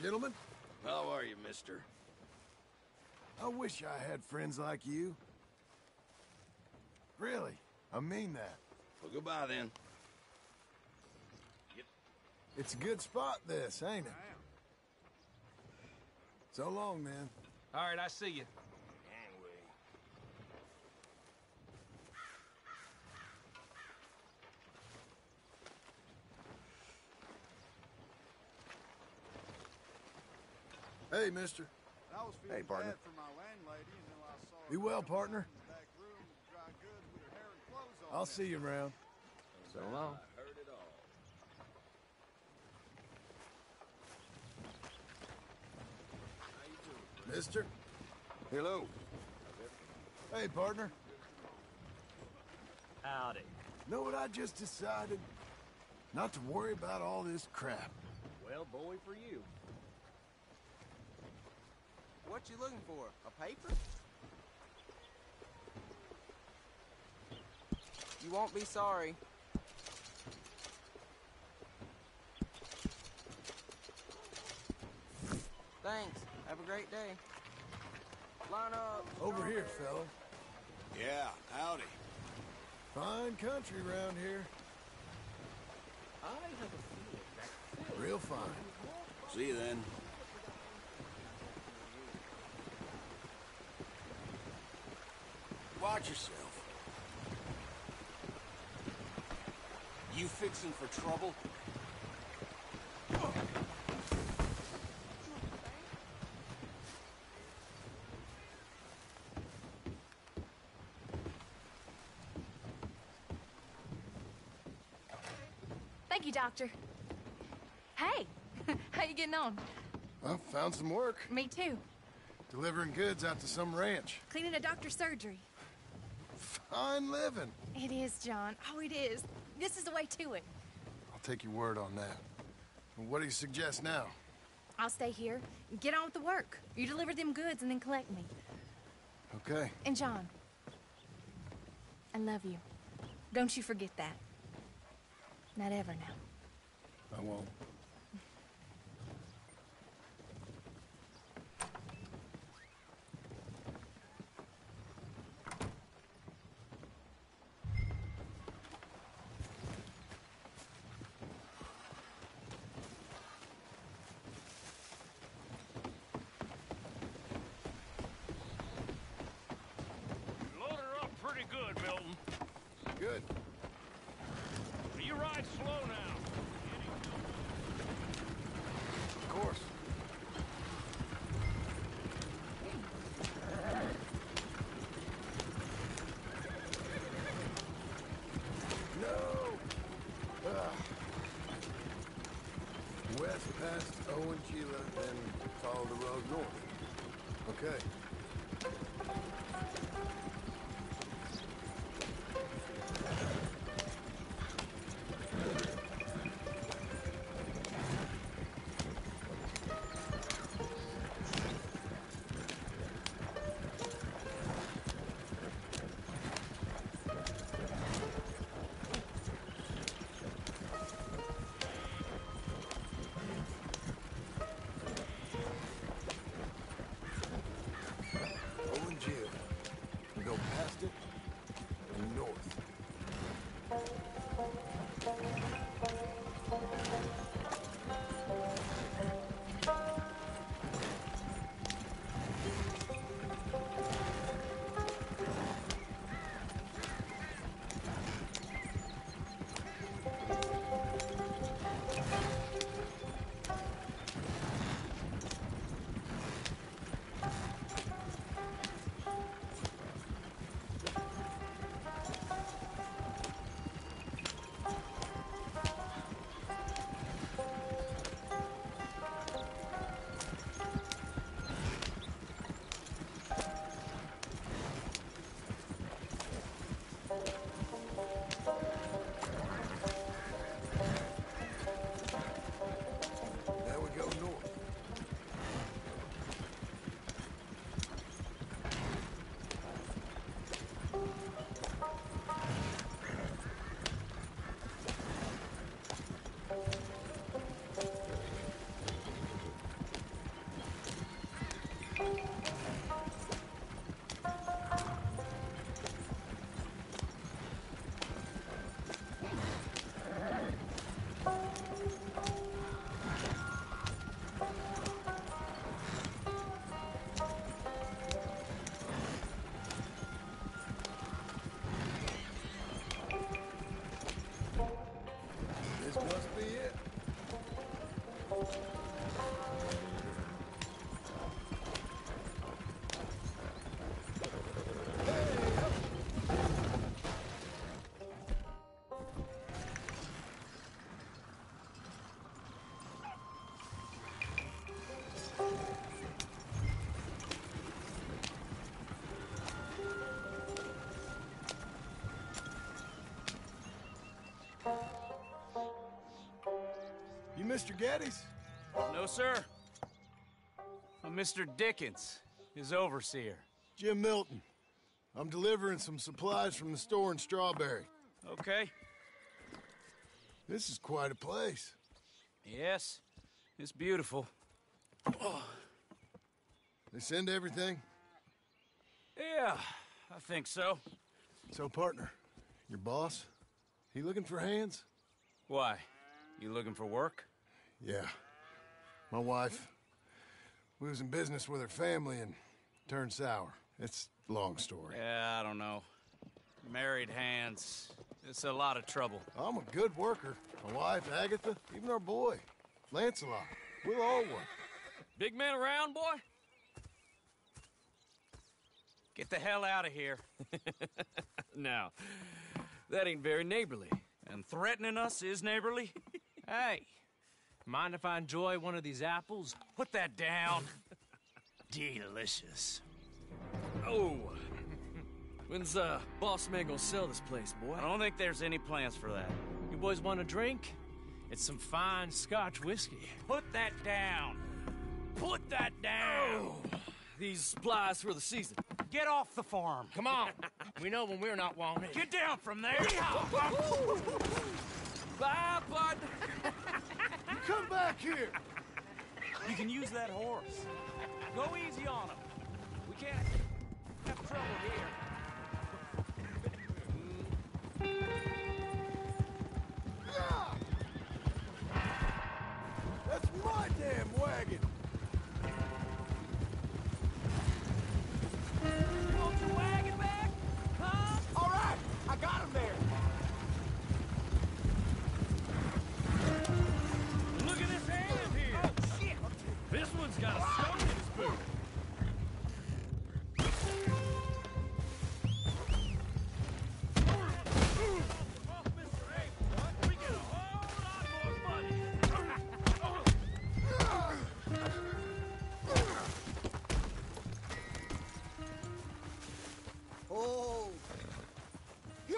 Gentlemen, How are you, mister? I wish I had friends like you. Really, I mean that. Well, goodbye then. It's a good spot, this, ain't it? So long, man. All right, I see you. Hey, mister. I was feeling Hey, partner. bad for my landlady until I saw her Be well, in partner. the back room with dry goods with her hair and clothes on. I'll see you around. So long. I heard it all. Mister? Hello. Hey, partner. Howdy. Know what I just decided? Not to worry about all this crap. Well, boy, for you. What you looking for? A paper? You won't be sorry. Thanks. Have a great day. Line up. Over here, fella. Yeah, howdy. Fine country around here. I have a feeling that Real fine. See you then. Watch yourself. You fixing for trouble? Thank you, Doctor. Hey, how you getting on? Well, found some work. Me too. Delivering goods out to some ranch. Cleaning a doctor's surgery. Fine living. It is, John. Oh, it is. This is the way to it. I'll take your word on that. What do you suggest now? I'll stay here. Get on with the work. You deliver them goods and then collect me. Okay. And John, I love you. Don't you forget that. Not ever now. I won't. Load her up pretty good, Milton. Good. You ride slow now. Of course. No! Ugh. West past Owen Gila, then follow the road north. Okay. Mister Geddes? No, sir. I'm Mister Dickens, his overseer. Jim Milton. I'm delivering some supplies from the store in Strawberry. Okay. This is quite a place. Yes, it's beautiful. Oh. They send everything? Yeah, I think so. So, partner, your boss, he looking for hands? Why? You looking for work? Yeah. My wife, we was in business with her family and turned sour. It's a long story. Yeah, I don't know. Married hands. It's a lot of trouble. I'm a good worker. My wife, Agatha, even our boy, Lancelot. We'll all work. Big man around, boy? Get the hell out of here. Now, that ain't very neighborly. And threatening us is neighborly? Hey, mind if I enjoy one of these apples? Put that down. Delicious. Oh, when's uh, boss man gonna sell this place, boy? I don't think there's any plans for that. You boys want a drink? It's some fine Scotch whiskey. Put that down. Put that down. Oh, these supplies for the season. Get off the farm. Come on. We know when we're not wanted. Get down from there. Bye, bud. You come back here. You can use that horse. Go easy on him. We can't have trouble here. That's my damn wagon. You want your wagon back? Huh? All right, I got him there. Look at this hand here. Oh, shit. This one's got a stone in his boot. Oh. Yeah.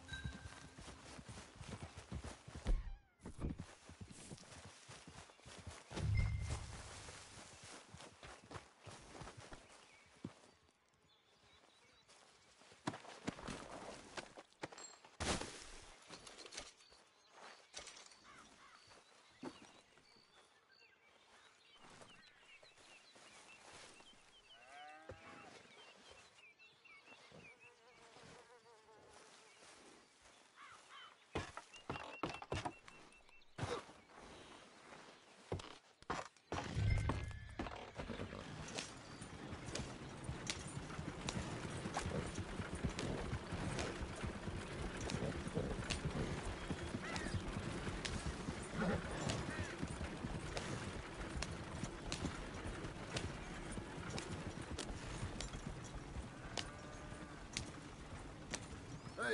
Hey.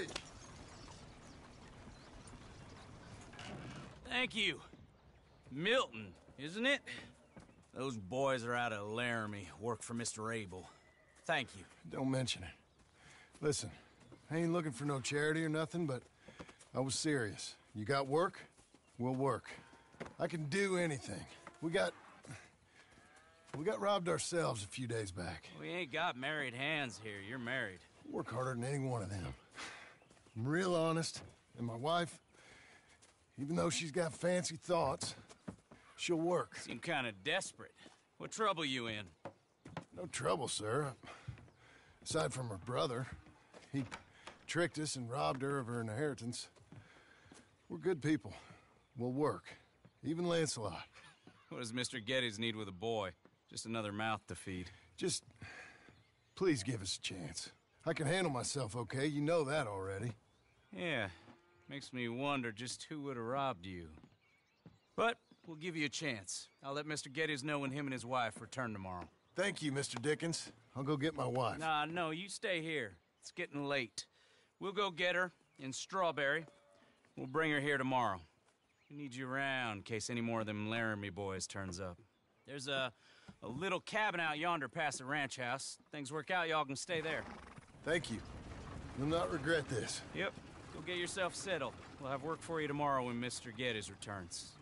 Thank you. Milton, isn't it? Those boys are out of Laramie, work for Mister Abel. Thank you. Don't mention it. Listen, I ain't looking for no charity or nothing, but I was serious. You got work? We'll work. I can do anything. We got... We got robbed ourselves a few days back. We ain't got married hands here. You're married. Work harder than any one of them. I'm real honest, and my wife, even though she's got fancy thoughts, she'll work. Seem kind of desperate. What trouble you in? No trouble, sir. Aside from her brother. He tricked us and robbed her of her inheritance. We're good people. We'll work. Even Lancelot. What does Mister Geddes need with a boy? Just another mouth to feed. Just... please give us a chance. I can handle myself okay, you know that already. Yeah, makes me wonder just who would have robbed you. But we'll give you a chance. I'll let Mister Geddes know when him and his wife return tomorrow. Thank you, Mister Dickens. I'll go get my wife. Nah, no, you stay here. It's getting late. We'll go get her in Strawberry. We'll bring her here tomorrow. We need you around in case any more of them Laramie boys turns up. There's a, a little cabin out yonder past the ranch house. Things work out, y'all can stay there. Thank you. You'll not regret this. Yep. Go get yourself settled. We'll have work for you tomorrow when Mister Geddes returns.